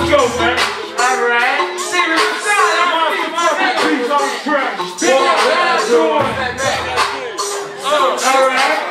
go, man. Alright. Peace on track. Alright.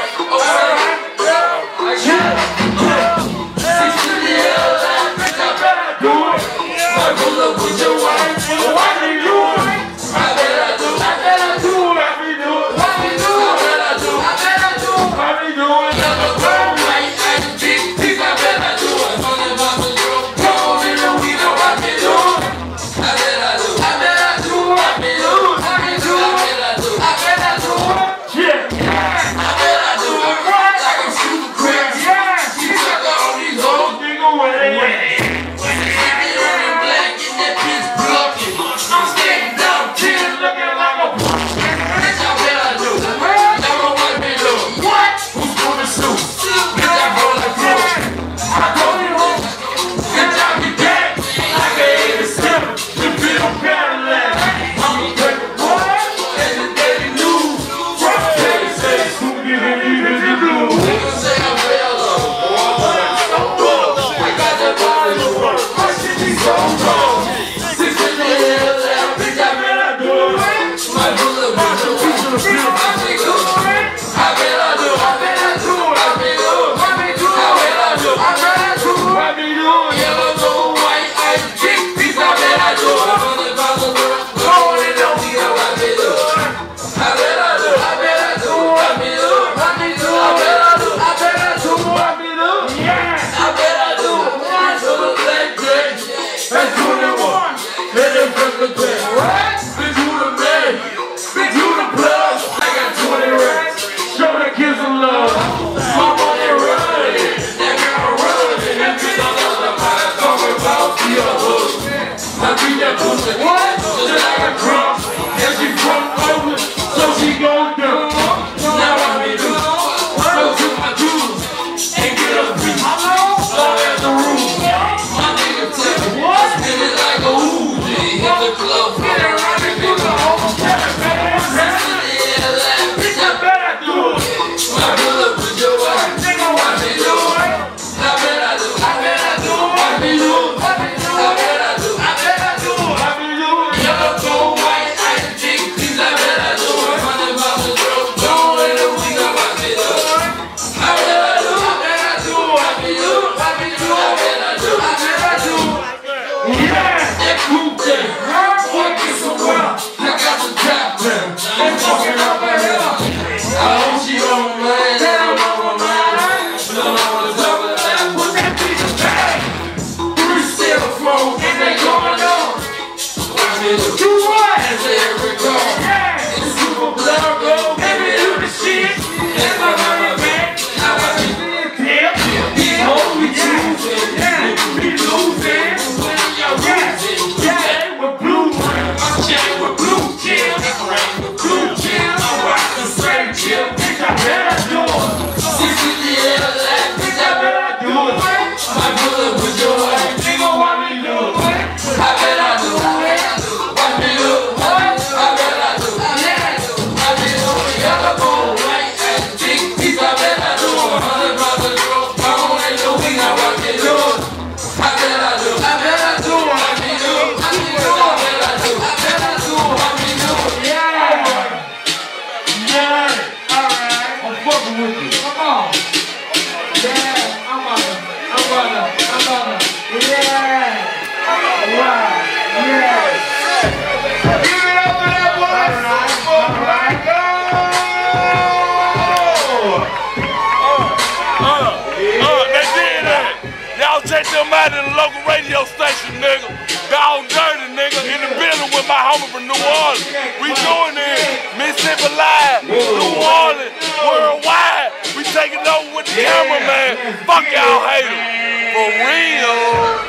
Check them out in the local radio station, nigga. Dog Dirty, nigga, in the building with my homie from New Orleans. We doing it. Mississippi Live, New Orleans, worldwide. We taking over with the camera, man. Fuck y'all haters. For real.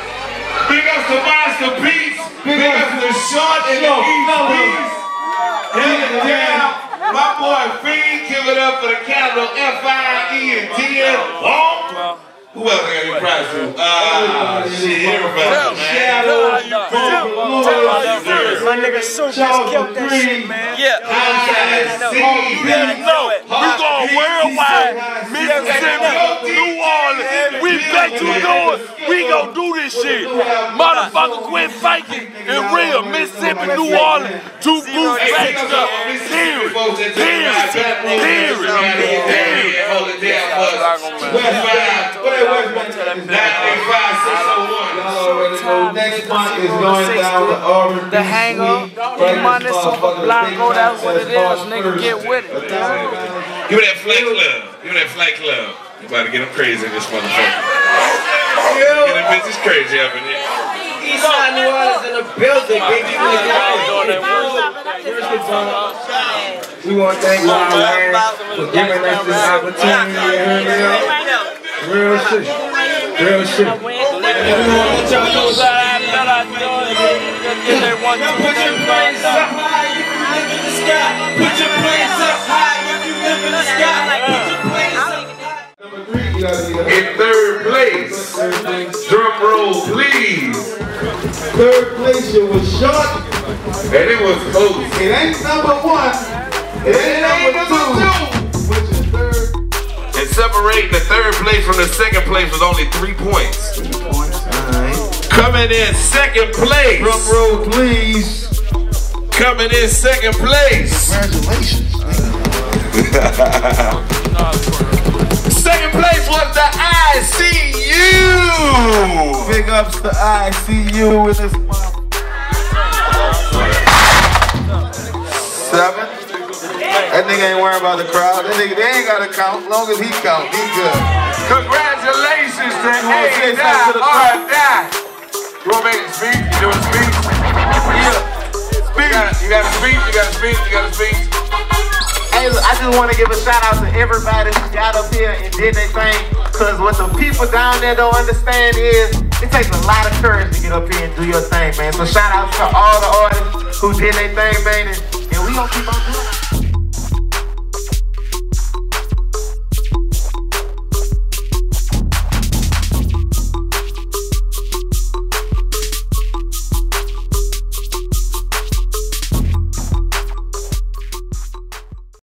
Big up to Monster Beats. Big up to the Short and the East Beats. Hell it down. My boy Fiend, give it up for the capital F-I-E-N-T-N. Who else I gotta be proud to? Shit, everybody, man. My nigga Sue just killed that shit, man. Yeah. We going worldwide. Mississippi, New Orleans. We what you doing, we gon' do this shit. Motherfucker, quit faking. In real, Mississippi, New Orleans, two groups backed up. Period. Next month is going down to Auburn. The Hangar, Money Super Blanco, that's what it is, nigga, get with it. Give me that Flight Club. Give me that Flight Club. You about to get them crazy in this motherfucker. Get them bitches crazy up in here. Eastside New Orleans in the building, baby. We want to thank our man for giving us this opportunity. Real shit. Real shit. Put your brains up high if you live in the sky. Put your brains up high if you live in the sky. Put your brains up high. In third place, drum roll please. Third place, it was short. And it was close. It ain't number one. It ain't number two. Which is third. And separating the third place from the second place was only 3 points. 3 points. All right. Coming in second place. Drum roll, please. Coming in second place. Congratulations. Second place was the ICU. Big ups to ICU in this month. 7. That nigga ain't worrying about the crowd. That nigga, they ain't got to count. As long as he count, he good. Congratulations to say something to the crowd. You want to make a speech? You doing a speech? Yeah. You got a speech? You got a speech? You got a speech? Hey, look, I just want to give a shout out to everybody who got up here and did their thing. Cause what the people down there don't understand is it takes a lot of courage to get up here and do your thing, man. So shout out to all the artists who did their thing, man, and we gonna keep on doing it.